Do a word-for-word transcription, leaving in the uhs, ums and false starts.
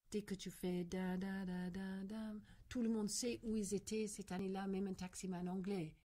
Dès que tu fais da da da da da, tout le monde sait où ils étaient cette année-là, même un taximan anglais.